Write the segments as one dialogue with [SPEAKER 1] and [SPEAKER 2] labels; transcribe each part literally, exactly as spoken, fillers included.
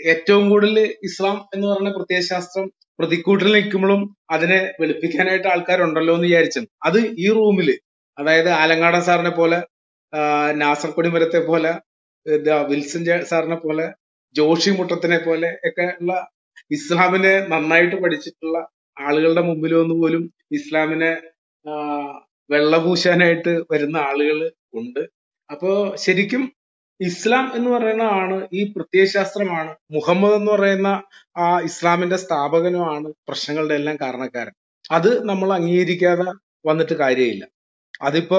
[SPEAKER 1] ഏറ്റവും കൂടുതൽ ഇസ്ലാം എന്ന് പറയുന്ന പ്രത്യയശാസ്ത്രം പ്രതിക്കൂട്ടിൽ നിൽക്കുമ്പോഴും അതിനെ വെളുപ്പിക്കാനായിട്ട് ആൾക്കാരുണ്ടല്ലോ എന്ന് വിചാരിച്ചു. അത് ഈ റൂമില്, അതായത് ആലങ്ങാടൻ സാറിനെ പോലെ, നാസർ കൊടിമരത്തെ പോലെ, വിൽസൺ സാറിനെ പോലെ, ജോഷി മുട്ടത്തിനെ പോലെ ഒക്കെ ഉള്ള ഇസ്ലാമിനെ നന്നായിട്ട് പഠിച്ചിട്ടുള്ള ആളുകളുടെ മുമ്പിൽ വന്ന് പോലും ഇസ്ലാമിനെ വെള്ളപൂശാനായിട്ട് വരുന്ന ആളുകൾ ഉണ്ട്. അപ്പോ ശരിക്കും ഇസ്ലാം എന്ന് പറയുന്ന ആണ്, ഈ പ്രത്യയശാസ്ത്രമാണ്, മുഹമ്മദ് എന്ന് പറയുന്ന ആ ഇസ്ലാമിന്റെ സ്ഥാപകനുമാണ് പ്രശ്നങ്ങളുടെ എല്ലാം കാരണക്കാരൻ. അത് നമ്മൾ അംഗീകരിക്കാതെ വന്നിട്ട് കാര്യമില്ല. അതിപ്പോ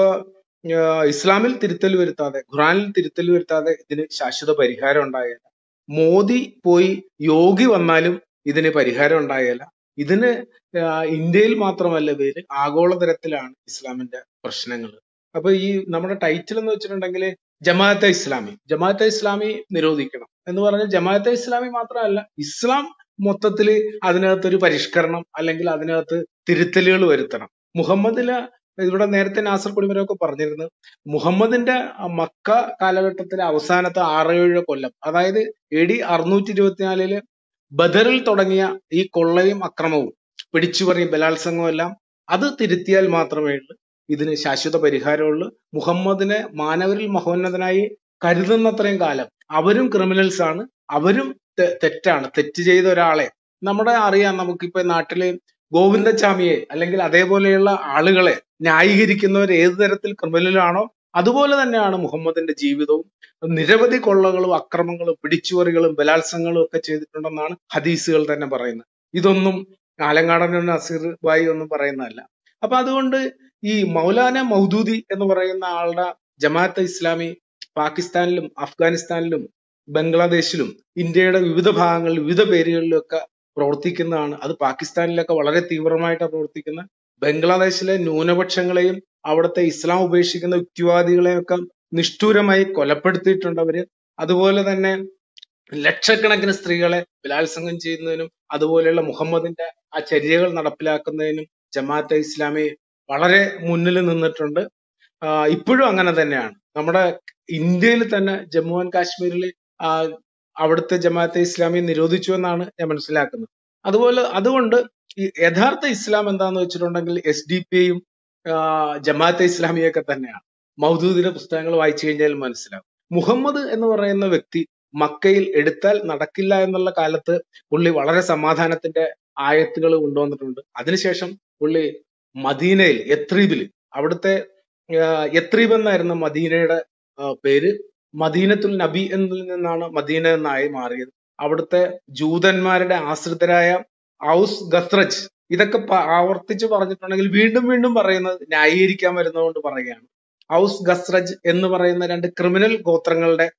[SPEAKER 1] ഇസ്ലാമിൽ തിരുത്തൽ വരുത്താതെ, ഖുറാനിൽ തിരുത്തൽ വരുത്താതെ ഇതിന് ശാശ്വത പരിഹാരം ഉണ്ടാകില്ല. മോദി പോയി യോഗി വന്നാലും ഇതിന് പരിഹാരം ഉണ്ടാകില്ല. ഇതിന് ഇന്ത്യയിൽ മാത്രമല്ല പേര്, ആഗോളതലത്തിലാണ് ഇസ്ലാമിന്റെ പ്രശ്നങ്ങൾ. അപ്പൊ ഈ നമ്മുടെ ടൈറ്റിൽ എന്ന് വെച്ചിട്ടുണ്ടെങ്കിൽ ജമാഅത്തെ ഇസ്ലാമി, ജമാഅത്തെ ഇസ്ലാമി നിരോധിക്കണം എന്ന് പറഞ്ഞാൽ ജമാഅത്തെ ഇസ്ലാമി മാത്രമല്ല, ഇസ്ലാം മൊത്തത്തിൽ അതിനകത്തൊരു പരിഷ്കരണം അല്ലെങ്കിൽ അതിനകത്ത് തിരുത്തലുകൾ വരുത്തണം. മുഹമ്മദില് ഇവിടെ നേരത്തെ നാസർ കൊടിമരമൊക്കെ പറഞ്ഞിരുന്നു, മുഹമ്മദിന്റെ മക്ക കാലഘട്ടത്തിലെ അവസാനത്തെ ആറേഴ് കൊല്ലം, അതായത് എ ഡി അറുന്നൂറ്റി ഇരുപത്തിനാലില് ബദറിൽ തുടങ്ങിയ ഈ കൊള്ളയും അക്രമവും പിടിച്ചുപറിയും ബലാത്സംഗവും എല്ലാം അത് തിരുത്തിയാൽ മാത്രമേ ഉള്ളൂ ഇതിന് ശാശ്വത പരിഹാരമുള്ളൂ. മുഹമ്മദിനെ മാനവരിൽ മഹോന്നതനായി കരുതുന്നത്രയും കാലം അവരും ക്രിമിനൽസ് ആണ്, അവരും തെറ്റാണ്. തെറ്റ് ചെയ്ത ഒരാളെ നമ്മുടെ അറിയാം, നമുക്കിപ്പോ നാട്ടില് ഗോവിന്ദചാമിയെ അല്ലെങ്കിൽ അതേപോലെയുള്ള ആളുകളെ ന്യായീകരിക്കുന്നവർ ഏത് തരത്തിൽ ക്രിമിനലാണോ അതുപോലെ തന്നെയാണ് മുഹമ്മദിന്റെ ജീവിതവും. നിരവധി കൊള്ളകളും അക്രമങ്ങളും പിടിച്ചുപറികളും ബലാത്സംഗങ്ങളും ഒക്കെ ചെയ്തിട്ടുണ്ടെന്നാണ് ഹദീസുകൾ തന്നെ പറയുന്നത്. ഇതൊന്നും ആലങ്ങാടനും നസീർ ബായി ഒന്നും പറയുന്നതല്ല. അപ്പൊ അതുകൊണ്ട് ഈ മൗലാന മൗദൂദി എന്ന് പറയുന്ന ആളുടെ ജമാഅത്തെ ഇസ്ലാമി പാകിസ്ഥാനിലും അഫ്ഗാനിസ്ഥാനിലും ബംഗ്ലാദേശിലും ഇന്ത്യയുടെ വിവിധ ഭാഗങ്ങളിൽ വിവിധ പേരുകളിലും ഒക്കെ പ്രവർത്തിക്കുന്നതാണ്. അത് പാകിസ്ഥാനിലൊക്കെ വളരെ തീവ്രമായിട്ടാണ് പ്രവർത്തിക്കുന്നത്. ബംഗ്ലാദേശിലെ ന്യൂനപക്ഷങ്ങളെയും അവിടുത്തെ ഇസ്ലാം ഉപേക്ഷിക്കുന്ന യുക്തിവാദികളെയും ഒക്കെ നിഷ്ഠൂരമായി കൊലപ്പെടുത്തിയിട്ടുണ്ട് അവര്. അതുപോലെ തന്നെ ലക്ഷക്കണക്കിന് സ്ത്രീകളെ ബലാത്സംഗം ചെയ്യുന്നതിനും അതുപോലെയുള്ള മുഹമ്മദിന്റെ ആ ചര്യകൾ നടപ്പിലാക്കുന്നതിനും ജമാഅത്തെ ഇസ്ലാമി വളരെ മുന്നിൽ നിന്നിട്ടുണ്ട്. ഇപ്പോഴും അങ്ങനെ തന്നെയാണ്. നമ്മുടെ ഇന്ത്യയിൽ തന്നെ ജമ്മു ആൻഡ് കാശ്മീരിൽ അവിടുത്തെ ജമാഅത്തെ ഇസ്ലാമി നിരോധിച്ചു എന്നാണ് ഞാൻ മനസ്സിലാക്കുന്നത്. അതുപോലെ അതുകൊണ്ട് ഈ യഥാർത്ഥ ഇസ്ലാം എന്താന്ന് വെച്ചിട്ടുണ്ടെങ്കിൽ എസ് ഡി പിയും ജമാഅത്തെ ഇസ്ലാമിയൊക്കെ തന്നെയാണ്. മൗദൂദിന്റെ പുസ്തകങ്ങൾ വായിച്ചു കഴിഞ്ഞാൽ മനസ്സിലാവും. മുഹമ്മദ് എന്ന് പറയുന്ന വ്യക്തി മക്കയിൽ എടുത്താൽ നടക്കില്ല എന്നുള്ള കാലത്ത് പുള്ളി വളരെ സമാധാനത്തിന്റെ ആയത്തുകൾ കൊണ്ടുവന്നിട്ടുണ്ട്. അതിനുശേഷം പുള്ളി മദീനയിൽ യത്രീബിൽ, അവിടുത്തെ യത്രീബ് എന്നായിരുന്നു മദീനയുടെ പേര്, മദീനത്തുൽ നബി എന്നതിൽ നിന്നാണ് മദീന എന്നായി മാറിയത്. അവിടുത്തെ ജൂതന്മാരുടെ ആശ്രിതരായ ഔസ് ഖസ്റജ്, ഇതൊക്കെ ആവർത്തിച്ച് പറഞ്ഞിട്ടുണ്ടെങ്കിൽ വീണ്ടും വീണ്ടും പറയുന്നത് ന്യായീകരിക്കാൻ വരുന്നതുകൊണ്ട് പറയുകയാണ്. ഔസ് ഖസ്റജ് എന്ന് പറയുന്ന രണ്ട് ക്രിമിനൽ ഗോത്രങ്ങളുടെ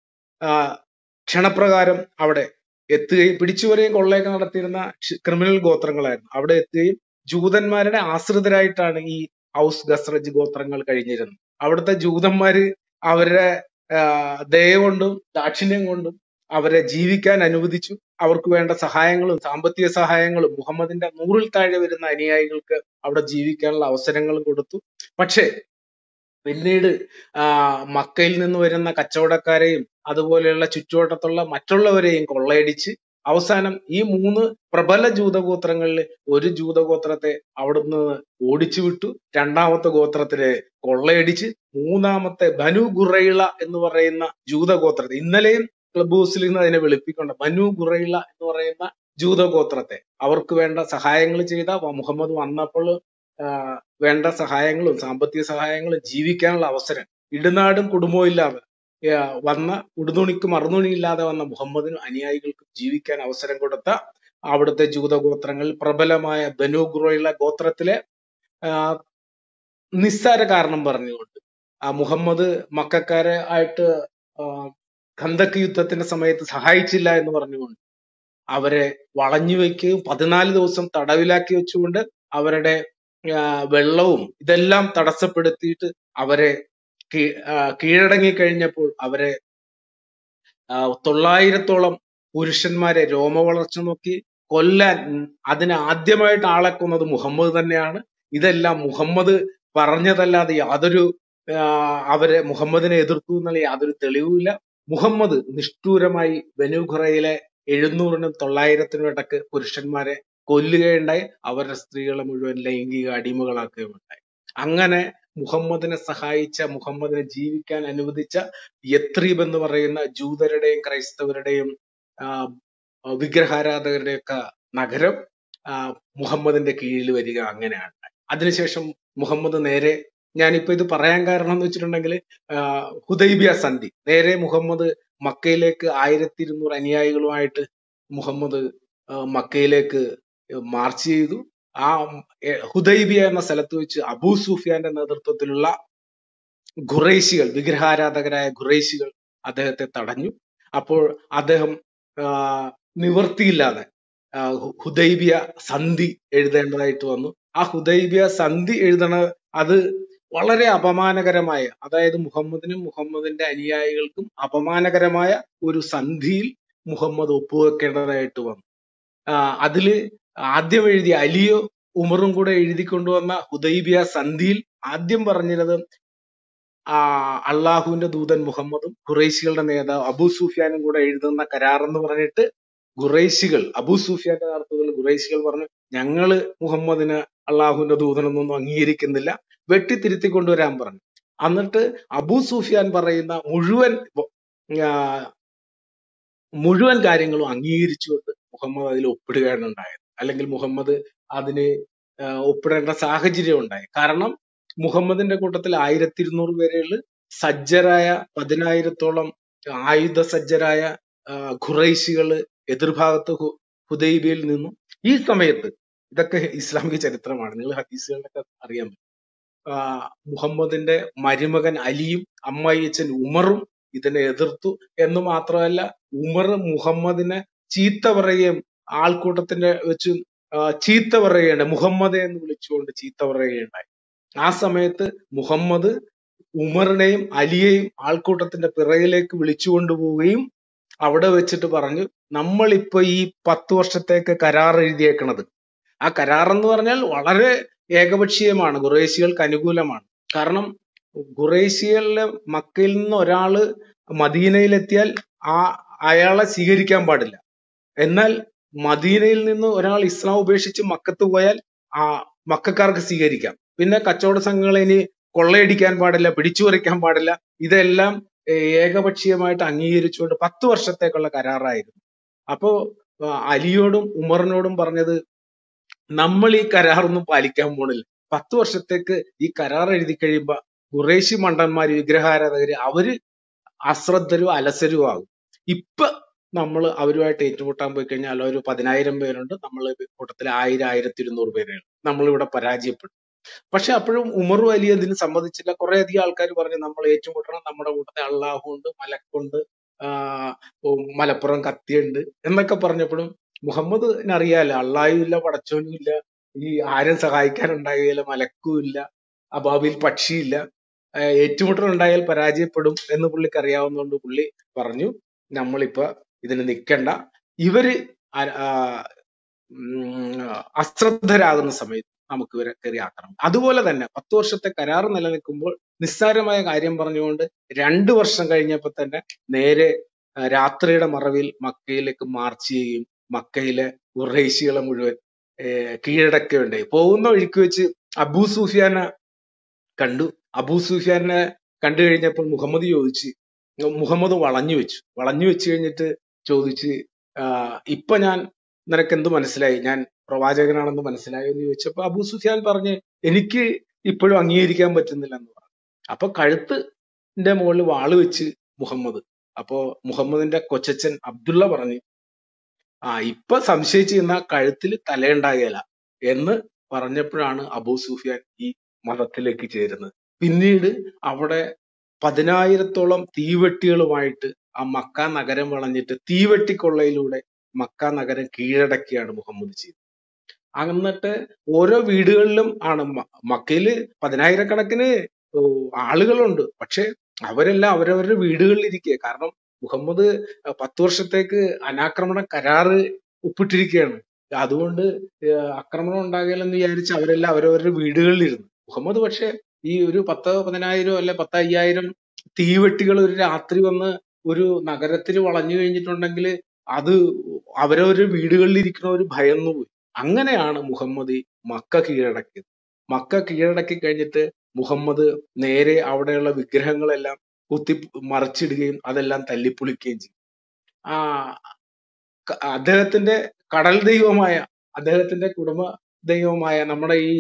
[SPEAKER 1] ക്ഷണപ്രകാരം അവിടെ എത്തുകയും പിടിച്ചുപറിയും കൊള്ളയൊക്കെ നടത്തിയിരുന്ന ക്രിമിനൽ ഗോത്രങ്ങളായിരുന്നു. അവിടെ എത്തുകയും ജൂതന്മാരുടെ ആശ്രിതരായിട്ടാണ് ഈ ഔസ് ഖസ്റജ് ഗോത്രങ്ങൾ കഴിഞ്ഞിരുന്നത്. അവിടുത്തെ ജൂതന്മാര് അവരുടെ ദയ കൊണ്ടും ദാക്ഷിണ്യം കൊണ്ടും അവരെ ജീവിക്കാൻ അനുവദിച്ചു. അവർക്ക് വേണ്ട സഹായങ്ങളും സാമ്പത്തിക സഹായങ്ങളും മുഹമ്മദിന്റെ നൂറിൽ താഴെ വരുന്ന അനുയായികൾക്ക് അവിടെ ജീവിക്കാനുള്ള അവസരങ്ങളും കൊടുത്തു. പക്ഷേ പിന്നീട് ആ മക്കയിൽ നിന്ന് വരുന്ന കച്ചവടക്കാരെയും അതുപോലെയുള്ള ചുറ്റുവട്ടത്തുള്ള മറ്റുള്ളവരെയും കൊള്ളയടിച്ച് അവസാനം ഈ മൂന്ന് പ്രബല ജൂതഗോത്രങ്ങളിൽ ഒരു ജൂതഗോത്രത്തെ അവിടുന്ന് ഓടിച്ചു വിട്ടു. രണ്ടാമത്തെ ഗോത്രത്തിനെ കൊള്ളയടിച്ച് മൂന്നാമത്തെ ബനു ഖുറൈള എന്ന് പറയുന്ന ജൂതഗോത്രത്തെ, ഇന്നലെയും ക്ലബ് ഹൗസിൽ നിന്ന് അതിനെ വെളുപ്പിക്കൊണ്ട് ബനു ഖുറൈള എന്ന് പറയുന്ന ജൂതഗോത്രത്തെ അവർക്ക് വേണ്ട സഹായങ്ങൾ ചെയ്ത മുഹമ്മദ് വന്നപ്പോൾ വേണ്ട സഹായങ്ങളും സാമ്പത്തിക സഹായങ്ങളും ജീവിക്കാനുള്ള അവസരം, ഇടുനാടും കുടുംബവും ഇല്ലാതെ വന്ന ഉടുതുണിക്കും മറുതുണി ഇല്ലാതെ വന്ന മുഹമ്മദിനും അനുയായികൾക്കും ജീവിക്കാൻ അവസരം കൊടുത്ത അവിടുത്തെ ജൂതഗോത്രങ്ങൾ പ്രബലമായ ബനു ഖുറൈള ഗോത്രത്തിലെ നിസ്സാര കാരണം പറഞ്ഞുകൊണ്ട് ആ മുഹമ്മദ് മക്കക്കാരെ ആയിട്ട് ഖന്തക്ക് യുദ്ധത്തിന്റെ സമയത്ത് സഹായിച്ചില്ല എന്ന് പറഞ്ഞുകൊണ്ട് അവരെ വളഞ്ഞു വയ്ക്കുകയും പതിനാല് ദിവസം തടവിലാക്കി വെച്ചുകൊണ്ട് അവരുടെ വെള്ളവും ഇതെല്ലാം തടസ്സപ്പെടുത്തിയിട്ട് അവരെ കീഴടങ്ങി കഴിഞ്ഞപ്പോൾ അവരെ തൊള്ളായിരത്തോളം പുരുഷന്മാരെ രോമ വളർച്ച നോക്കി കൊല്ലാൻ അതിന് ആദ്യമായിട്ട് ആളെ കൊന്നത് മുഹമ്മദ് തന്നെയാണ്. ഇതെല്ലാം മുഹമ്മദ് പറഞ്ഞതല്ലാതെ യാതൊരു അവരെ മുഹമ്മദിനെ എതിർത്തു എന്നുള്ള യാതൊരു തെളിവുമില്ല. മുഹമ്മദ് നിഷ്ഠൂരമായി ബനു ഖുറൈളയെ എഴുന്നൂറിനും തൊള്ളായിരത്തിനും ഇടക്ക് പുരുഷന്മാരെ കൊല്ലുകയുണ്ടായി. അവരുടെ സ്ത്രീകളെ മുഴുവൻ ലൈംഗിക അടിമകളാക്കുകയുണ്ടായി. അങ്ങനെ മുഹമ്മദിനെ സഹായിച്ച, മുഹമ്മദിനെ ജീവിക്കാൻ അനുവദിച്ച യത്രീബ് എന്ന് പറയുന്ന ജൂതരുടെയും ക്രൈസ്തവരുടെയും ആ വിഗ്രഹാരാധകരുടെയും ഒക്കെ നഗരം ആ മുഹമ്മദിന്റെ കീഴിൽ വരിക അങ്ങനെയാണ്. അതിനുശേഷം മുഹമ്മദ് നേരെ, ഞാനിപ്പോ ഇത് പറയാൻ കാരണം എന്ന് വെച്ചിട്ടുണ്ടെങ്കിൽ ഹുദൈബിയ സന്ധി, നേരെ മുഹമ്മദ് മക്കയിലേക്ക് ആയിരത്തി ഇരുന്നൂറ് അനുയായികളുമായിട്ട് മുഹമ്മദ് മക്കയിലേക്ക് മാർച്ച് ചെയ്തു. ആ ഹുദൈബിയ എന്ന സ്ഥലത്ത് വെച്ച് അബൂ സുഫിയാന്റെ നേതൃത്വത്തിലുള്ള ഖുറൈശികൾ, വിഗ്രഹാരാധകരായ ഖുറൈശികൾ അദ്ദേഹത്തെ തടഞ്ഞു. അപ്പോൾ അദ്ദേഹം നിവൃത്തിയില്ലാതെ ഹുദൈബിയ സന്ധി എഴുതേണ്ടതായിട്ട് വന്നു. ആ ഹുദൈബിയ സന്ധി എഴുതണ അത് വളരെ അപമാനകരമായ, അതായത് മുഹമ്മദിനും മുഹമ്മദിന്റെ അനുയായികൾക്കും അപമാനകരമായ ഒരു സന്ധിയിൽ മുഹമ്മദ് ഒപ്പുവെക്കേണ്ടതായിട്ട് വന്നു. അതില് ആദ്യം എഴുതിയ അലിയോ ഉമറും കൂടെ എഴുതി കൊണ്ടുവന്ന ഹുദൈബിയ സന്ധിയിൽ ആദ്യം പറഞ്ഞിരുന്നത് ആ അള്ളാഹുവിന്റെ ദൂതൻ മുഹമ്മദും ഖുറൈശികളുടെ നേതാവ് അബൂ സുഫിയാനും കൂടെ എഴുതുന്ന കരാർ എന്ന് പറഞ്ഞിട്ട് ഖുറൈശികൾ, അബൂ സുഫിയാന്റെ നേതൃത്വത്തിൽ ഖുറൈശികൾ പറഞ്ഞു, ഞങ്ങള് മുഹമ്മദിന് അള്ളാഹുവിന്റെ ദൂതനൊന്നും അംഗീകരിക്കുന്നില്ല, വെട്ടിത്തിരുത്തി കൊണ്ടുവരാൻ പറഞ്ഞു. എന്നിട്ട് അബൂ സുഫിയാൻ പറയുന്ന മുഴുവൻ മുഴുവൻ കാര്യങ്ങളും അംഗീകരിച്ചുകൊണ്ട് മുഹമ്മദ് അതിൽ ഒപ്പിടുകയാണ് ഉണ്ടായത്. അല്ലെങ്കിൽ മുഹമ്മദ് അതിന് ഒപ്പിടേണ്ട സാഹചര്യം ഉണ്ടായി. കാരണം മുഹമ്മദിന്റെ കൂട്ടത്തിൽ ആയിരത്തി ഇരുന്നൂറ് പേരുള്ള സജ്ജരായ പതിനായിരത്തോളം ആയുധ സജ്ജരായ ഖുറൈശികള് എതിർഭാഗത്ത് ഹുദൈബിയയിൽ നിന്നും. ഈ സമയത്ത്, ഇതൊക്കെ ഇസ്ലാമിക ചരിത്രമാണ്, നിങ്ങൾ ഹദീസുകളിലൊക്കെ അറിയാൻ പറ്റും, മുഹമ്മദിന്റെ മരുമകൻ അലിയും അമ്മായിയച്ഛൻ ഉമറും ഇതിനെ എതിർത്തു. എന്ന് മാത്രമല്ല, ഉമർ മുഹമ്മദിനെ ചീത്ത പറയുകയും ആൾക്കൂട്ടത്തിന്റെ വെച്ച് ചീത്ത പറയുകയുണ്ടായി, മുഹമ്മദെ എന്ന് വിളിച്ചുകൊണ്ട് ചീത്ത പറയുകയുണ്ടായി. ആ സമയത്ത് മുഹമ്മദ് ഉമറിനെയും അലിയെയും ആൾക്കൂട്ടത്തിന്റെ പിറകിലേക്ക് വിളിച്ചു കൊണ്ടുപോവുകയും അവിടെ വെച്ചിട്ട് പറഞ്ഞു, നമ്മളിപ്പോ ഈ പത്ത് വർഷത്തേക്ക് കരാർ എഴുതിയേക്കണത്, ആ കരാർ എന്ന് പറഞ്ഞാൽ വളരെ ഏകപക്ഷീയമാണ്, ഖുറൈശികൾക്ക് അനുകൂലമാണ്. കാരണം ഖുറൈശികളിലെ മക്കയിൽ നിന്ന് ഒരാള് മദീനയിലെത്തിയാൽ ആ അയാളെ സ്വീകരിക്കാൻ പാടില്ല. എന്നാൽ മദീനയിൽ നിന്ന് ഒരാൾ ഇസ്ലാം ഉപേക്ഷിച്ച് മക്കത്ത് പോയാൽ ആ മക്കാർക്ക് സ്വീകരിക്കാം. പിന്നെ കച്ചവട സംഘങ്ങളെ ഇനി കൊള്ളയടിക്കാൻ പാടില്ല, പിടിച്ചു പറിക്കാൻ പാടില്ല. ഇതെല്ലാം ഏകപക്ഷീയമായിട്ട് അംഗീകരിച്ചുകൊണ്ട് പത്ത് വർഷത്തേക്കുള്ള കരാറായിരുന്നു. അപ്പോ അലിയോടും ഉമറിനോടും പറഞ്ഞത്, നമ്മൾ ഈ കരാറൊന്നും പാലിക്കാൻ പോണില്ല, പത്ത് വർഷത്തേക്ക് ഈ കരാർ എഴുതി കഴിയുമ്പോ ഖുറൈശി മണ്ടന്മാര്, വിഗ്രഹാരാധകര്, അവര് അശ്രദ്ധരും അലസരും ആകും. ഇപ്പൊ നമ്മൾ അവരുമായിട്ട് ഏറ്റുമുട്ടാൻ പോയി കഴിഞ്ഞാൽ ഒരു പതിനായിരം പേരുണ്ട്, നമ്മൾ കൂട്ടത്തിൽ ആയിരം ആയിരത്തി ഇരുന്നൂറ് പേരാണ്, നമ്മളിവിടെ പരാജയപ്പെടും. പക്ഷെ അപ്പോഴും ഉമറും അലി അതിന് സമ്മതിച്ചില്ല. കുറെ അധികം ആൾക്കാർ പറഞ്ഞു, നമ്മൾ ഏറ്റുമുട്ടണം, നമ്മുടെ കൂട്ടത്തിൽ അള്ളാഹുണ്ട്, മലക്കുണ്ട്, ആഹ് മലപ്പുറം കത്തിയുണ്ട് എന്നൊക്കെ പറഞ്ഞപ്പോഴും മുഹമ്മദിന് അറിയാലോ, അള്ളാഹും ഇല്ല, പടച്ചോനും ഇല്ല, ഈ ആരും സഹായിക്കാനുണ്ടാകില്ല, മലക്കും ഇല്ല, അബാബിൽ പക്ഷിയില്ല, ഏറ്റുമുട്ടൽ ഉണ്ടായാൽ പരാജയപ്പെടും എന്ന് പുള്ളിക്ക് അറിയാവുന്നതുകൊണ്ട് പുള്ളി പറഞ്ഞു, നമ്മളിപ്പോ ഇതിന് നിൽക്കണ്ട, ഇവര് അശ്രദ്ധരാകുന്ന സമയത്ത് നമുക്ക് ഇവരെ കയറി ആക്രമണം. അതുപോലെ തന്നെ പത്ത് വർഷത്തെ കരാർ നിലനിൽക്കുമ്പോൾ നിസ്സാരമായ കാര്യം പറഞ്ഞുകൊണ്ട് രണ്ടു വർഷം കഴിഞ്ഞപ്പോ തന്നെ നേരെ രാത്രിയുടെ മറവിൽ മക്കയിലേക്ക് മാർച്ച് ചെയ്യുകയും മക്കയിലെ ഖുറൈശികളെ മുഴുവൻ കീഴടക്കുകയുണ്ടായി. പോകുന്ന വഴിക്ക് വെച്ച് അബൂ സുഫിയാനെ കണ്ടു. അബൂ സുഫിയാനെ കണ്ടു കഴിഞ്ഞപ്പോൾ മുഹമ്മദ് ചോദിച്ച്, മുഹമ്മദ് വളഞ്ഞു വെച്ചു. വളഞ്ഞു വെച്ച് കഴിഞ്ഞിട്ട് ചോദിച്ച്, ഇപ്പൊ ഞാൻ നിനക്ക് എന്ത് മനസ്സിലായി, ഞാൻ പ്രവാചകനാണെന്ന് മനസ്സിലായോ എന്ന് ചോദിച്ചപ്പോ അബൂ സുഫിയാൻ പറഞ്ഞ്, എനിക്ക് ഇപ്പോഴും അംഗീകരിക്കാൻ പറ്റുന്നില്ല എന്ന് പറഞ്ഞു. അപ്പൊ കഴുത്തിന്റെ മുകളിൽ വാള് വെച്ച് മുഹമ്മദ്. അപ്പോ മുഹമ്മദിന്റെ കൊച്ചച്ഛൻ അബ്ദുള്ള പറഞ്ഞു, ആ ഇപ്പൊ സംശയിച്ചു നിന്ന കഴുത്തിൽ തലയുണ്ടാകേല എന്ന് പറഞ്ഞപ്പോഴാണ് അബൂ സുഫിയാൻ ഈ മതത്തിലേക്ക് ചേരുന്നത്. പിന്നീട് അവിടെ പതിനായിരത്തോളം തീവെട്ടികളുമായിട്ട് ആ മക്ക നഗരം വളഞ്ഞിട്ട് തീവെട്ടിക്കൊള്ളയിലൂടെ മക്ക നഗരം കീഴടക്കിയാണ് മുഹമ്മദ് ചെയ്തത്. എന്നിട്ട് ഓരോ വീടുകളിലും ആണ്, മക്കയില് പതിനായിരക്കണക്കിന് ആളുകളുണ്ട്, പക്ഷെ അവരെല്ലാം അവരവരുടെ വീടുകളിൽ ഇരിക്കുക. കാരണം മുഹമ്മദ് പത്ത് വർഷത്തേക്ക് അനാക്രമണ കരാറ് ഒപ്പിട്ടിരിക്കുകയാണ്. അതുകൊണ്ട് ആക്രമണം ഉണ്ടാകില്ലെന്ന് വിചാരിച്ച് അവരെല്ലാം അവരവരുടെ വീടുകളിലിരുന്നു. മുഹമ്മദ് പക്ഷെ ഈ ഒരു പത്ത് പതിനായിരം അല്ലെ പത്ത് അയ്യായിരം തീവെട്ടികൾ ഒരു രാത്രി വന്ന് ഒരു നഗരത്തിൽ വളഞ്ഞു കഴിഞ്ഞിട്ടുണ്ടെങ്കിൽ അത് അവരവരുടെ വീടുകളിൽ ഇരിക്കുന്നവർ ഭയന്നു പോയി. അങ്ങനെയാണ് മുഹമ്മദ് ഈ മക്ക കീഴടക്കിയത്. മക്ക കീഴടക്കി കഴിഞ്ഞിട്ട് മുഹമ്മദ് നേരെ അവിടെയുള്ള വിഗ്രഹങ്ങളെല്ലാം കുത്തി മറിച്ചിടുകയും അതെല്ലാം തല്ലിപ്പൊളിക്കുകയും ചെയ്തു. ആ ക- അദ്ദേഹത്തിന്റെ കടൽ ദൈവമായ, അദ്ദേഹത്തിന്റെ കുടുംബ ദൈവമായ നമ്മുടെ ഈ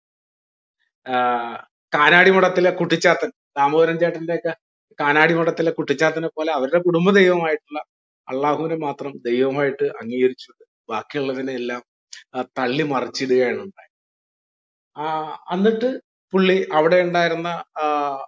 [SPEAKER 1] ആ, കാനാടിമഠത്തിലെ കുട്ടിച്ചാത്തൻ, ദാമോദരൻ ചേട്ടന്റെ ഒക്കെ കാനാടിമഠത്തിലെ കുട്ടിച്ചാത്തനെ പോലെ അവരുടെ കുടുംബ ദൈവമായിട്ടുള്ള അള്ളാഹുവിനെ മാത്രം ദൈവമായിട്ട് അംഗീകരിച്ചിട്ട് ബാക്കിയുള്ളതിനെ എല്ലാം ആ, തള്ളി മറിച്ചിടുകയാണ് ഉണ്ടായത്. ആ എന്നിട്ട് പുള്ളി അവിടെ ഉണ്ടായിരുന്ന ആ,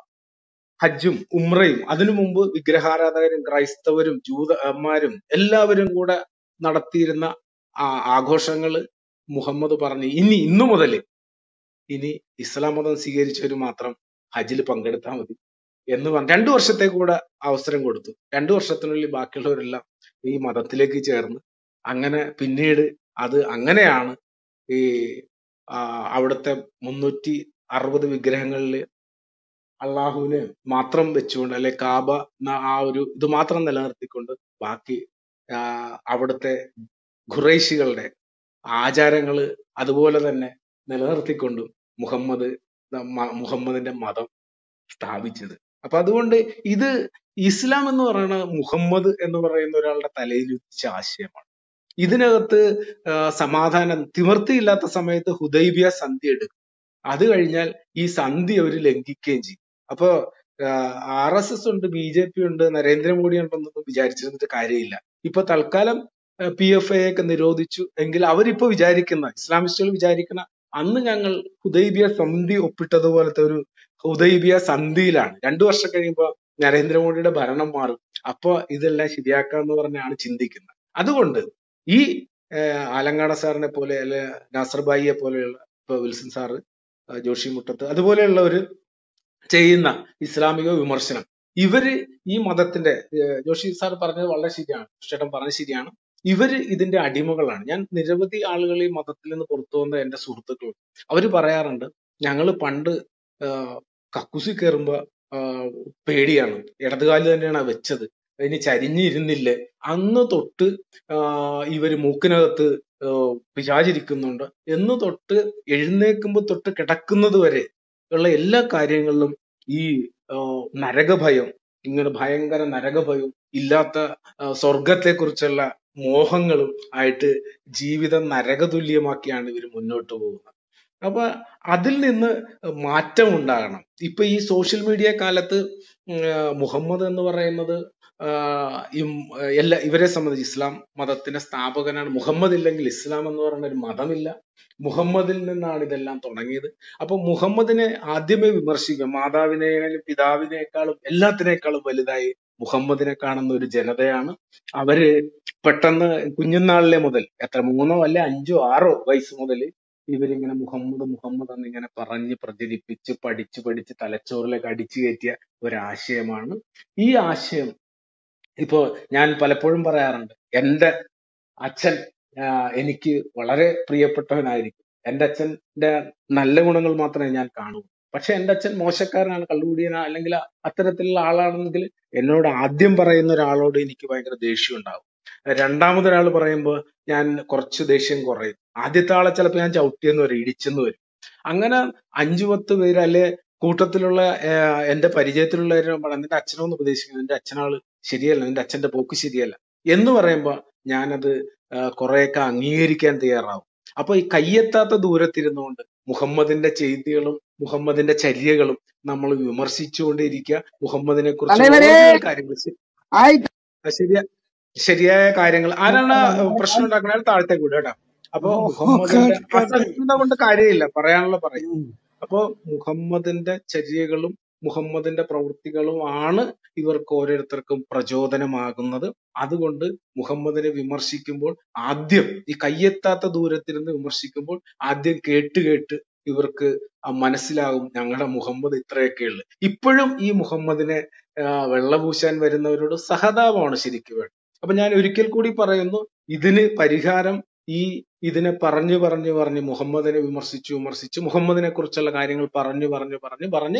[SPEAKER 1] ഹജ്ജും ഉംറയും അതിനു മുമ്പ് വിഗ്രഹാരാധകരും ക്രൈസ്തവരും ജൂതന്മാരും എല്ലാവരും കൂടെ നടത്തിയിരുന്ന ആ ആഘോഷങ്ങള് മുഹമ്മദ് പറഞ്ഞു ഇനി ഇന്നു മുതൽ ഇനി ഇസ്ലാം മതം സ്വീകരിച്ചവർ മാത്രം ഹജ്ജിൽ പങ്കെടുത്താൽ മതി എന്ന് പറഞ്ഞു രണ്ടു വർഷത്തേക്ക് കൂടെ അവസരം കൊടുത്തു. രണ്ടു വർഷത്തിനുള്ളിൽ ബാക്കിയുള്ളവരെല്ലാം ഈ മതത്തിലേക്ക് ചേർന്ന് അങ്ങനെ പിന്നീട് അത് അങ്ങനെയാണ് ഈ ആ, അവിടുത്തെ മുന്നൂറ്റി അറുപത് വിഗ്രഹങ്ങളിൽ അള്ളാഹുവിന് മാത്രം വെച്ചുകൊണ്ട് അല്ലെ കാബ എന്ന ആ ഒരു ഇത് മാത്രം നിലനിർത്തിക്കൊണ്ട് ബാക്കി ആ, അവിടുത്തെ ഖുറൈശികളുടെ ആചാരങ്ങള് അതുപോലെ തന്നെ നിലനിർത്തിക്കൊണ്ടും മുഹമ്മദ് മ- മുഹമ്മദിന്റെ മതം സ്ഥാപിച്ചത്. അപ്പൊ അതുകൊണ്ട് ഇത് ഇസ്ലാം എന്ന് പറയുന്നത് മുഹമ്മദ് എന്ന് പറയുന്ന ഒരാളുടെ തലയിൽ ഉദിച്ച ആശയമാണ്. ഇതിനകത്ത് ആ, സമാധാനം തിമർത്തിയില്ലാത്ത സമയത്ത് ഹുദൈബിയ സന്ധി എടുക്കും. അത് കഴിഞ്ഞാൽ ഈ സന്ധി അവർ ലംഘിക്കുകയും ചെയ്യും. അപ്പൊ ആർ എസ് എസ് ഉണ്ട്, ബി ജെ പി ഉണ്ട്, നരേന്ദ്രമോദി ഉണ്ടെന്നൊന്നും വിചാരിച്ചിരുന്നിട്ട് കാര്യമില്ല. ഇപ്പൊ തൽക്കാലം പി എഫ് ഐ ഒക്കെ നിരോധിച്ചു എങ്കിൽ അവരിപ്പോ വിചാരിക്കുന്ന ഇസ്ലാമിസ്റ്റുകൾ വിചാരിക്കുന്ന അന്ന് ഞങ്ങൾ ഹുദൈബിയ സന്ധി ഒപ്പിട്ടതുപോലത്തെ ഒരു ഹുദൈബിയ സന്ധിയിലാണ്. രണ്ടു വർഷം കഴിയുമ്പോൾ നരേന്ദ്രമോദിയുടെ ഭരണം മാറും, അപ്പൊ ഇതെല്ലാം ശരിയാക്കാന്ന് പറഞ്ഞാണ് ചിന്തിക്കുന്നത്. അതുകൊണ്ട് ഈ ഏഹ് ആലങ്കാട സാറിനെ പോലെ അല്ലെ നാസർ ഭായിയെ പോലെയുള്ള ഇപ്പൊ വിൽസൺ സാറ്, ആ, ജോഷി മുട്ടത്ത് അതുപോലെയുള്ളവര് ചെയ്യുന്ന ഇസ്ലാമിക വിമർശനം, ഇവര് ഈ മതത്തിന്റെ ഏഹ് ജോഷി സാർ പറഞ്ഞത് വളരെ ശരിയാണ്, ചേട്ടൻ പറഞ്ഞത് ശരിയാണ്. ഇവര് ഇതിന്റെ അടിമകളാണ്. ഞാൻ നിരവധി ആളുകൾ ഈ മതത്തിൽ നിന്ന് പുറത്തു വന്ന എന്റെ സുഹൃത്തുക്കൾ അവര് പറയാറുണ്ട്, ഞങ്ങള് പണ്ട് ആഹ് കക്കൂസി കയറുമ്പോ ആഹ് പേടിയാണ്, ഇടതുകാല് തന്നെയാണ് വെച്ചത്, അതിന് ചരിഞ്ഞിരുന്നില്ലേ, അന്ന് തൊട്ട് ആഹ് ഇവര് മൂക്കിനകത്ത് ആഹ് പിശാചിരിക്കുന്നുണ്ട് എന്ന് തൊട്ട് എഴുന്നേൽക്കുമ്പോ തൊട്ട് കിടക്കുന്നത് വരെ ഉള്ള എല്ലാ കാര്യങ്ങളിലും ഈ ആഹ് നരകഭയം, ഇങ്ങനെ ഭയങ്കര നരകഭയം ഇല്ലാത്ത സ്വർഗത്തെ കുറിച്ചുള്ള മോഹങ്ങളും ആയിട്ട് ജീവിതം നരകതുല്യമാക്കിയാണ് ഇവർ മുന്നോട്ട് പോകുന്നത്. അപ്പൊ അതിൽ നിന്ന് മാറ്റം ഉണ്ടാകണം. ഇപ്പൊ ഈ സോഷ്യൽ മീഡിയ കാലത്ത് ഉം, ആ, മുഹമ്മദ് എന്ന് പറയുന്നത് ആഹ് ഇം- എല്ലാ ഇവരെ സംബന്ധിച്ച് ഇസ്ലാം മതത്തിന്റെ സ്ഥാപകനാണ്. മുഹമ്മദ് ഇല്ലെങ്കിൽ ഇസ്ലാം എന്ന് പറയുന്ന ഒരു മതമില്ല. മുഹമ്മദിൽ നിന്നാണ് ഇതെല്ലാം തുടങ്ങിയത്. അപ്പൊ മുഹമ്മദിനെ ആദ്യമേ വിമർശിക്കുക, മാതാവിനേക്കാളും പിതാവിനേക്കാളും എല്ലാത്തിനേക്കാളും വലുതായി മുഹമ്മദിനെ കാണുന്ന ഒരു ജനതയാണ്. അവര് പെട്ടെന്ന് കുഞ്ഞുനാളിലെ മുതൽ എത്ര മൂന്നോ അല്ലെ അഞ്ചോ ആറോ വയസ്സ് മുതൽ ഇവരിങ്ങനെ മുഹമ്മദ് മുഹമ്മദ് എന്നിങ്ങനെ പറഞ്ഞ് പ്രചരിപ്പിച്ച് പഠിച്ച് പഠിച്ച് തലച്ചോറിലേക്ക് അടിച്ചു കയറ്റിയ ഒരാശയമാണ്. ഈ ആശയം ഇപ്പോ ഞാൻ പലപ്പോഴും പറയാറുണ്ട്, എന്റെ അച്ഛൻ ആഹ് എനിക്ക് വളരെ പ്രിയപ്പെട്ടവനായിരിക്കും. എന്റെ അച്ഛന്റെ നല്ല ഗുണങ്ങൾ മാത്രമേ ഞാൻ കാണൂ. പക്ഷെ എന്റെ അച്ഛൻ മോശക്കാരനാണ്, കള്ളുകൂടിയനാ അല്ലെങ്കിൽ അത്തരത്തിലുള്ള ആളാണെങ്കിൽ എന്നോട് ആദ്യം പറയുന്ന ഒരാളോട് എനിക്ക് ഭയങ്കര ദേഷ്യം ഉണ്ടാവും. രണ്ടാമതൊരാൾ പറയുമ്പോൾ ഞാൻ കുറച്ച് ദേഷ്യം കുറയും. ആദ്യത്തെ ആളെ ചിലപ്പോൾ ഞാൻ ചവിട്ടിയെന്ന് വരും, ഇടിച്ചെന്ന് വരും. അങ്ങനെ അഞ്ചു പത്ത് പേര് അല്ലെ കൂട്ടത്തിലുള്ള ആഹ് എന്റെ പരിചയത്തിലുള്ളവരും പറയാം, നിന്റെ അച്ഛനൊന്ന് ഉപദേശിക്കണം, നിന്റെ അച്ഛനാള് ശരിയല്ല, നിന്റെ അച്ഛന്റെ പോക്ക് ശരിയല്ല എന്ന് പറയുമ്പോ ഞാനത് ആഹ് കുറെയൊക്കെ അംഗീകരിക്കാൻ തയ്യാറാവും. അപ്പൊ ഈ കയ്യെത്താത്ത ദൂരത്തിരുന്നുകൊണ്ട് മുഹമ്മദിന്റെ ചെയ്തികളും മുഹമ്മദിന്റെ ചര്യകളും നമ്മൾ വിമർശിച്ചുകൊണ്ടേയിരിക്കുക. മുഹമ്മദിനെ കുറിച്ചുള്ള
[SPEAKER 2] தலைவரே
[SPEAKER 1] ഒറിജിനൽ കാര്യങ്ങൾ ശ-
[SPEAKER 2] ஆயிட்டு
[SPEAKER 1] ശരിയ ശരിയായ കാര്യങ്ങൾ ആരാണ് പ്രശ്നം ഉണ്ടാക്കുന്നത് അയാൾ താഴത്തേക്ക് വിടുക കേട്ടോ. അപ്പൊ മുഹമ്മദിന്റെ
[SPEAKER 2] கட்டு கட்டு
[SPEAKER 1] അസഹിഷ്ണുത കൊണ്ട് കാര്യമില്ല, പറയാനുള്ള പറയും.
[SPEAKER 2] ம்.
[SPEAKER 1] അപ്പോ മുഹമ്മദിന്റെ ചര്യകളും മുഹമ്മദിന്റെ പ്രവൃത്തികളും ആണ് ഇവർക്ക് ഓരോരുത്തർക്കും പ്രചോദനമാകുന്നത്. അതുകൊണ്ട് മുഹമ്മദിനെ വിമർശിക്കുമ്പോൾ ആദ്യം ഈ കയ്യെത്താത്ത ദൂരത്തിരുന്ന് വിമർശിക്കുമ്പോൾ ആദ്യം കേട്ട് കേട്ട് ഇവർക്ക് ആ മനസ്സിലാകും ഞങ്ങളുടെ മുഹമ്മദ് ഇത്രയൊക്കെ ഉള്ളു. ഇപ്പോഴും ഈ മുഹമ്മദിനെ ആ, വെള്ളപൂശാൻ വരുന്നവരോട് സഹതാപമാണ് ശരിക്കും വേണ്ടത്. അപ്പൊ ഞാൻ ഒരിക്കൽ കൂടി പറയുന്നു, ഇതിന് പരിഹാരം ഈ ഇതിനെ പറഞ്ഞു പറഞ്ഞു പറഞ്ഞ് മുഹമ്മദിനെ വിമർശിച്ചു വിമർശിച്ച് മുഹമ്മദിനെ കുറിച്ചുള്ള കാര്യങ്ങൾ പറഞ്ഞു പറഞ്ഞു പറഞ്ഞു പറഞ്ഞ്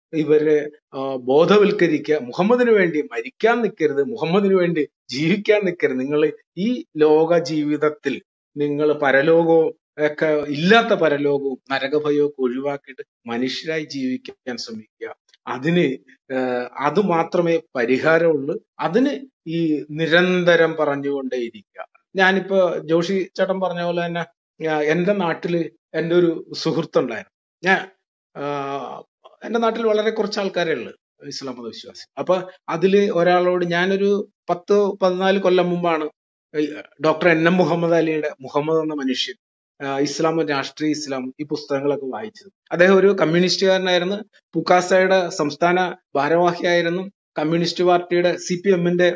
[SPEAKER 1] ഇവരെ ബോധവൽക്കരിക്കുക. മുഹമ്മദിന് വേണ്ടി മരിക്കാൻ നിൽക്കരുത്, മുഹമ്മദിന് വേണ്ടി ജീവിക്കാൻ നിൽക്കരുത്. നിങ്ങൾ ഈ ലോക ജീവിതത്തിൽ നിങ്ങൾ പരലോകവും ഒക്കെ ഇല്ലാത്ത പരലോകവും നരകഭയവും ഒക്കെ ഒഴിവാക്കിയിട്ട് മനുഷ്യരായി ജീവിക്കാൻ ശ്രമിക്കുക. അതിന് അത് മാത്രമേ പരിഹാരമുള്ളൂ. അതിന് ഈ നിരന്തരം പറഞ്ഞുകൊണ്ടേയിരിക്കുക. ഞാനിപ്പോ ജോഷി ചേട്ടൻ പറഞ്ഞ പോലെ തന്നെ എന്റെ നാട്ടില് എൻ്റെ ഒരു സുഹൃത്തുണ്ടായിരുന്നു. ഞാൻ എന്റെ നാട്ടിൽ വളരെ കുറച്ച് ആൾക്കാരേ ഉള്ളു ഇസ്ലാം മത വിശ്വാസി. അപ്പൊ അതില് ഒരാളോട് ഞാനൊരു പത്ത് പതിനാല് കൊല്ലം മുമ്പാണ് ഡോക്ടർ എൻ എം മുഹമ്മദ് അലിയുടെ മുഹമ്മദ് എന്ന മനുഷ്യൻ ഇസ്ലാമും രാഷ്ട്രീയ ഇസ്ലാമും ഈ പുസ്തകങ്ങളൊക്കെ വായിച്ചത്. അദ്ദേഹം ഒരു കമ്മ്യൂണിസ്റ്റുകാരനായിരുന്നു, പുക്കാസയുടെ സംസ്ഥാന ഭാരവാഹിയായിരുന്നു, കമ്മ്യൂണിസ്റ്റ് പാർട്ടിയുടെ സി പി എമ്മിന്റെ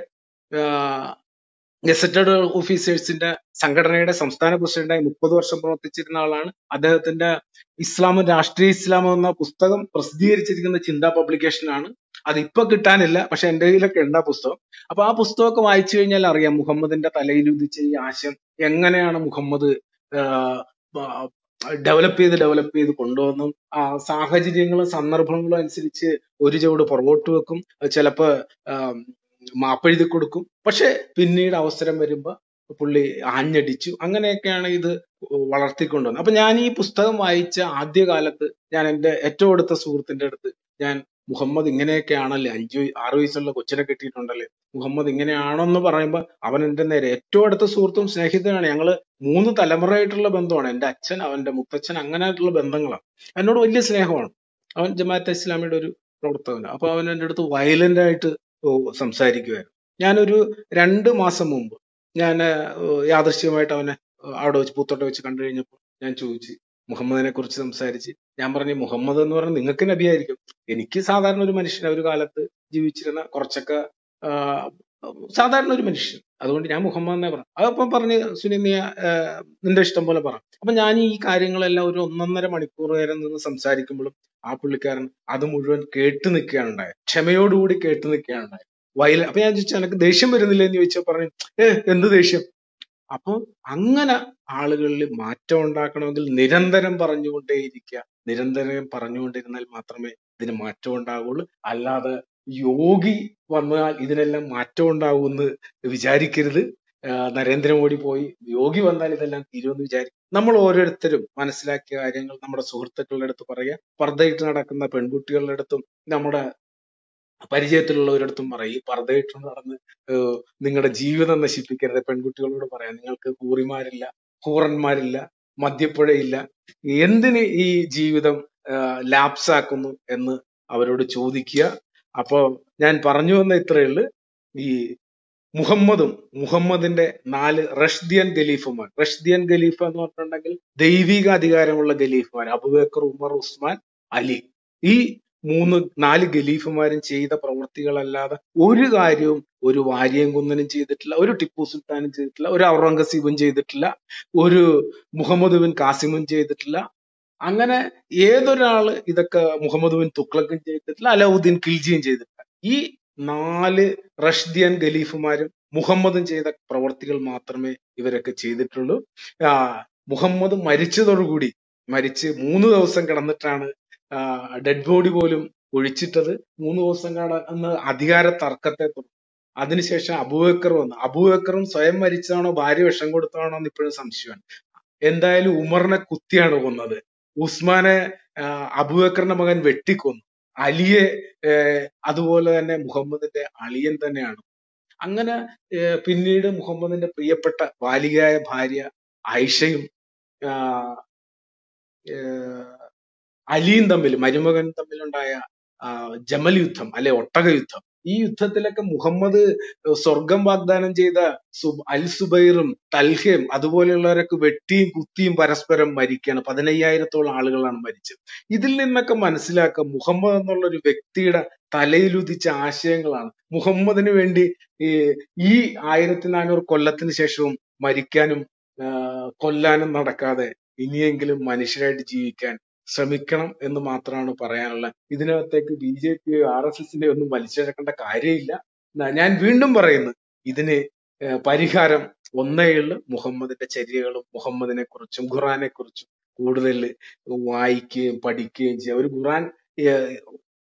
[SPEAKER 1] ഗസറ്റഡ് ഓഫീസേഴ്സിന്റെ സംഘടനയുടെ സംസ്ഥാന പ്രസിഡന്റായി മുപ്പത് വർഷം പ്രവർത്തിച്ചിരുന്ന ആളാണ്. അദ്ദേഹത്തിന്റെ ഇസ്ലാമും രാഷ്ട്രീയ ഇസ്ലാമും എന്ന പുസ്തകം പ്രസിദ്ധീകരിച്ചിരിക്കുന്ന ചിന്ത പബ്ലിക്കേഷനാണ്. അത് ഇപ്പൊ കിട്ടാനില്ല, പക്ഷെ എന്റെ കയ്യിലൊക്കെ ഉണ്ട് ആ പുസ്തകം. അപ്പൊ ആ പുസ്തകമൊക്കെ വായിച്ചു കഴിഞ്ഞാൽ അറിയാം മുഹമ്മദിന്റെ തലയിൽ ഉദിച്ച ഈ ആശയം എങ്ങനെയാണ് മുഹമ്മദ് ഡെവലപ്പ് ചെയ്ത് ഡെവലപ്പ് ചെയ്ത് കൊണ്ടുവന്നും ആ സാഹചര്യങ്ങളും സന്ദർഭങ്ങളും അനുസരിച്ച് ഒരു ചുവട് പുറകോട്ട് വെക്കും, ചിലപ്പോ മാപ്പെഴുതി കൊടുക്കും, പക്ഷെ പിന്നീട് അവസരം വരുമ്പോ പുള്ളി ആഞ്ഞടിച്ചു. അങ്ങനെയൊക്കെയാണ് ഇത് വളർത്തിക്കൊണ്ടുവന്നത്. അപ്പൊ ഞാൻ ഈ പുസ്തകം വായിച്ച ആദ്യകാലത്ത് ഞാൻ എൻ്റെ ഏറ്റവും അടുത്ത സുഹൃത്തിന്റെ അടുത്ത് ഞാൻ മുഹമ്മദ് ഇങ്ങനെയൊക്കെയാണല്ലേ, അഞ്ചു ആറു വയസ്സുള്ള കൊച്ചിനെ കെട്ടിയിട്ടുണ്ടല്ലേ, മുഹമ്മദ് ഇങ്ങനെയാണോന്ന് പറയുമ്പോ അവൻ എൻ്റെ നേരെ ഏറ്റവും അടുത്ത സുഹൃത്തും സ്നേഹിതനാണ്. ഞങ്ങള് മൂന്ന് തലമുറയായിട്ടുള്ള ബന്ധമാണ്. എൻ്റെ അച്ഛൻ, അവന്റെ മുത്തച്ഛൻ, അങ്ങനെയായിട്ടുള്ള ബന്ധങ്ങളാണ്. എന്നോട് വലിയ സ്നേഹമാണ്. അവൻ ജമാഅത്തെ ഇസ്ലാമിയുടെ ഒരു പ്രവർത്തകനാണ്. അപ്പൊ അവൻ എൻ്റെ അടുത്ത് വയലന്റ് ആയിട്ട് സംസാരിക്കുമായിരുന്നു. ഞാനൊരു രണ്ട് മാസം മുമ്പ് ഞാൻ യാദൃശ്ചികമായിട്ട് അവനെ അവിടെ വെച്ച് പൂത്തോട്ട വെച്ച് കണ്ടു കഴിഞ്ഞപ്പോൾ ഞാൻ ചോദിച്ചു, മുഹമ്മദിനെ കുറിച്ച് സംസാരിച്ച് ഞാൻ പറഞ്ഞു, മുഹമ്മദ് എന്ന് പറഞ്ഞാൽ നിങ്ങൾക്ക് നബിയായിരിക്കും, എനിക്ക് സാധാരണ ഒരു മനുഷ്യൻ, ഒരു കാലത്ത് ജീവിച്ചിരുന്ന കുറച്ചൊക്കെ സാധാരണ ഒരു മനുഷ്യൻ, അതുകൊണ്ട് ഞാൻ മുഹമ്മദ് എന്നേ പറഞ്ഞു. അതപ്പം പറഞ്ഞ് സുനിൽ നീ നിന്റെ ഇഷ്ടം പോലെ പറ. അപ്പൊ ഞാൻ ഈ കാര്യങ്ങളെല്ലാം ഒരു ഒന്നൊന്നര മണിക്കൂർ നേരം നിന്ന് സംസാരിക്കുമ്പോഴും ആ പുള്ളിക്കാരൻ അത് മുഴുവൻ കേട്ടു നിൽക്കുകയാണ് ഉണ്ടായത്, ക്ഷമയോടുകൂടി കേട്ടു നിൽക്കുകയാണ് ഉണ്ടായത്. വയല അപ്പൊ ഞാൻ ചോദിച്ചു, എനിക്ക് ദേഷ്യം വരുന്നില്ല എന്ന് ചോദിച്ചാൽ പറഞ്ഞു, ഏ എന്ത് ദേഷ്യം. അപ്പൊ അങ്ങനെ ആളുകളിൽ മാറ്റം ഉണ്ടാക്കണമെങ്കിൽ നിരന്തരം പറഞ്ഞുകൊണ്ടേയിരിക്കുക. നിരന്തരം പറഞ്ഞുകൊണ്ടിരുന്നാൽ മാത്രമേ ഇതിന് മാറ്റം ഉണ്ടാവുള്ളൂ. അല്ലാതെ യോഗി വന്നാൽ ഇതിനെല്ലാം മാറ്റം ഉണ്ടാവുമെന്ന് വിചാരിക്കരുത്. നരേന്ദ്രമോദി പോയി യോഗി വന്നാൽ ഇതെല്ലാം തീരുമെന്ന് വിചാരിക്കും. നമ്മൾ ഓരോരുത്തരും മനസ്സിലാക്കിയ കാര്യങ്ങൾ നമ്മുടെ സുഹൃത്തുക്കളുടെ അടുത്ത് പറയുക, പർദ്ദയിട്ട് നടക്കുന്ന പെൺകുട്ടികളുടെ അടുത്തും നമ്മുടെ പരിചയത്തിലുള്ളവരടുത്തും പറയും, ഈ പർദ്ദയിട്ട് നടന്ന് നിങ്ങളുടെ ജീവിതം നശിപ്പിക്കരുത്. പെൺകുട്ടികളോട് പറയാം, നിങ്ങൾക്ക് കൂറിമാരില്ല, ഹൂറന്മാരില്ല, മദ്യപ്പുഴയില്ല, എന്തിന് ഈ ജീവിതം ലാപ്സ് ആക്കുന്നു എന്ന് അവരോട് ചോദിക്കുക. അപ്പോ ഞാൻ പറഞ്ഞു വന്ന ഇത്രയേ ഉള്ളൂ. ഈ മുഹമ്മദും മുഹമ്മദിന്റെ നാല് റഷ്ദിയൻ ഖലീഫുമാർ, റഷ്ദിയൻ ഖലീഫ എന്ന് പറഞ്ഞിട്ടുണ്ടെങ്കിൽ ദൈവിക അധികാരമുള്ള ഖലീഫുമാർ, അബൂബക്കർ, ഉമർ, ഉസ്മാൻ, അലി. ഈ മൂന്ന് നാല് ഖലീഫുമാരും ചെയ്ത പ്രവൃത്തികളല്ലാതെ ഒരു കാര്യവും ഒരു വാര്യംകുന്നനും ചെയ്തിട്ടില്ല, ഒരു ടിപ്പു സുൽത്താനും ചെയ്തിട്ടില്ല, ഒരു ഔറംഗസീബും ചെയ്തിട്ടില്ല, ഒരു മുഹമ്മദ് ബിൻ കാസിമും ചെയ്തിട്ടില്ല. അങ്ങനെ ഏതൊരാള് ഇതൊക്കെ മുഹമ്മദ് ബിൻ തുഗ്ലക്കും ചെയ്തിട്ടില്ല, അലൗദ്ദീൻ ഖിൽജിയും ചെയ്തിട്ടില്ല. ഈ നാല് റഷ്ദിയൻ ഖലീഫുമാരും മുഹമ്മദും ചെയ്ത പ്രവർത്തികൾ മാത്രമേ ഇവരൊക്കെ ചെയ്തിട്ടുള്ളൂ. ആ മുഹമ്മദ് മരിച്ചതോടുകൂടി, മരിച്ച് മൂന്ന് ദിവസം കിടന്നിട്ടാണ് ഡെഡ് ബോഡി പോലും ഒഴിച്ചിട്ടത്. മൂന്ന് ദിവസം കിടന്ന് അധികാര തർക്കത്തെ തുടർന്നു. അതിനുശേഷം അബൂബക്കർ വന്നു. അബൂബക്കറും സ്വയം മരിച്ചതാണോ ഭാര്യ വിഷം കൊടുത്തതാണോ എന്ന് ഇപ്പോഴും സംശയമാണ്. എന്തായാലും ഉമറിനെ കുത്തിയാണ് കൊന്നത്, ഉസ്മാനെ അബൂബക്കറിന്റെ മകൻ വെട്ടിക്കൊന്നു, അലിയെ അതുപോലെ തന്നെ മുഹമ്മദിന്റെ അളിയൻ തന്നെയാണ്. അങ്ങനെ പിന്നീട് മുഹമ്മദിന്റെ പ്രിയപ്പെട്ട ബാലികയായ ഭാര്യ ആയിഷയും അലിയും തമ്മിൽ, മരുമകൻ തമ്മിലുണ്ടായ ജമൽ യുദ്ധം അല്ലെ ഒട്ടക യുദ്ധം, ഈ യുദ്ധത്തിലൊക്കെ മുഹമ്മദ് സ്വർഗം വാഗ്ദാനം ചെയ്ത അൽ സുബൈറും തൽഹയും അതുപോലെയുള്ളവരൊക്കെ വെട്ടിയും കുത്തിയും പരസ്പരം മരിക്കുകയാണ്. പതിനയ്യായിരത്തോളം ആളുകളാണ് മരിച്ചത്. ഇതിൽ നിന്നൊക്കെ മനസ്സിലാക്കുക, മുഹമ്മദ് എന്നുള്ള ഒരു വ്യക്തിയുടെ തലയിലുദിച്ച ആശയങ്ങളാണ്. മുഹമ്മദിന് വേണ്ടി ഈ ആയിരത്തി നാനൂറ് കൊല്ലത്തിന് ശേഷവും മരിക്കാനും കൊല്ലാനും നടക്കാതെ ഇനിയെങ്കിലും മനുഷ്യരായിട്ട് ജീവിക്കാൻ ശ്രമിക്കണം എന്ന് മാത്രമാണ് പറയാനുള്ളത്. ഇതിനകത്തേക്ക് B J P R S എസിന്റെ ഒന്നും വലിച്ചെടുക്കേണ്ട കാര്യമില്ല. ഞാൻ വീണ്ടും പറയുന്നു, ഇതിന് പരിഹാരം ഒന്നേയുള്ളൂ, മുഹമ്മദിന്റെ ചര്യകളും മുഹമ്മദിനെ കുറിച്ചും ഖുറാനെ കുറിച്ചും കൂടുതൽ വായിക്കുകയും പഠിക്കുകയും ചെയ്യുക. ഒരു ഖുറാൻ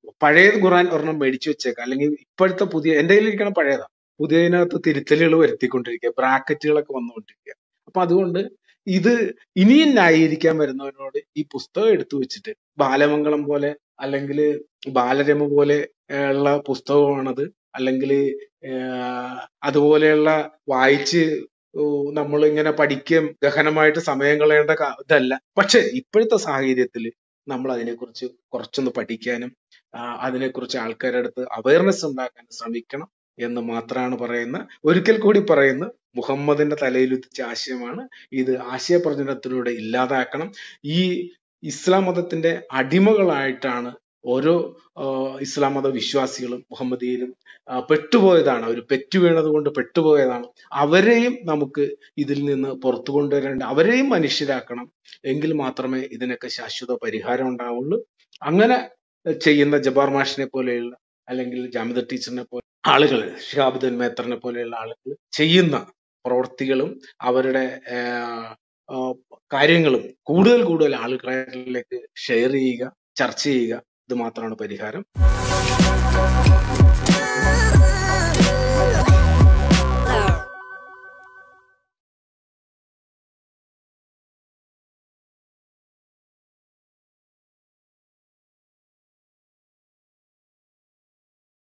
[SPEAKER 1] പഴയത് ഖുറാൻ ഒരെണ്ണം മേടിച്ചു വെച്ചേക്കാം, അല്ലെങ്കിൽ ഇപ്പോഴത്തെ പുതിയ എന്റെ കയ്യിലിരിക്കണ പഴയതാ, പുതിയതിനകത്ത് തിരുത്തലുകൾ വരുത്തിക്കൊണ്ടിരിക്കുക, ബ്രാക്കറ്റുകളൊക്കെ വന്നുകൊണ്ടിരിക്കുക. അപ്പൊ അതുകൊണ്ട് ഇത് ഇനിയും ന്യായീകരിക്കാൻ വരുന്നവരോട് ഈ പുസ്തകം എടുത്തു വെച്ചിട്ട്, ബാലമംഗളം പോലെ അല്ലെങ്കിൽ ബാലരമ പോലെ ഉള്ള പുസ്തകമാണത്, അല്ലെങ്കിൽ അതുപോലെയുള്ള വായിച്ച് നമ്മൾ ഇങ്ങനെ പഠിക്കുകയും ഗഹനമായിട്ട് സമയം കളയേണ്ട ഇതല്ല. പക്ഷെ ഇപ്പോഴത്തെ സാഹചര്യത്തിൽ നമ്മൾ അതിനെക്കുറിച്ച് കുറച്ചൊന്ന് പഠിക്കാനും അതിനെക്കുറിച്ച് ആൾക്കാരുടെ അടുത്ത് അവയർനെസ് ഉണ്ടാക്കാൻ ശ്രമിക്കണം എന്ന് മാത്രമാണ് പറയുന്നത്. ഒരിക്കൽ കൂടി പറയുന്ന മുഹമ്മദിന്റെ തലയിലുദിച്ച ആശയമാണ് ഇത്. ആശയപ്രചരണത്തിലൂടെ ഇല്ലാതാക്കണം. ഈ ഇസ്ലാം മതത്തിന്റെ അടിമകളായിട്ടാണ് ഓരോ ഇസ്ലാം മത വിശ്വാസികളും മുഹമ്മദിയിലും പെട്ടുപോയതാണ്. അവർ പെറ്റു വീണത് കൊണ്ട് പെട്ടുപോയതാണ്. അവരെയും നമുക്ക് ഇതിൽ നിന്ന് പുറത്തു കൊണ്ടുവരേണ്ട, അവരെയും മനുഷ്യരാക്കണം. എങ്കിൽ മാത്രമേ ഇതിനൊക്കെ ശാശ്വത പരിഹാരം ഉണ്ടാവുള്ളൂ. അങ്ങനെ ചെയ്യുന്ന ജബ്ബാർ മാഷിനെ പോലെയുള്ള അല്ലെങ്കിൽ ജാമിദ ടീച്ചറിനെ പോലെ ആളുകൾ, ഷിഹാബുദ്ദീൻ മേത്തറിനെ പോലെയുള്ള ആളുകൾ ചെയ്യുന്ന പ്രവൃത്തികളും അവരുടെ കാര്യങ്ങളും കൂടുതൽ കൂടുതൽ ആളുകളിലേക്ക് ഷെയർ ചെയ്യുക, ചർച്ച ചെയ്യുക. ഇത് മാത്രമാണ് പരിഹാരം.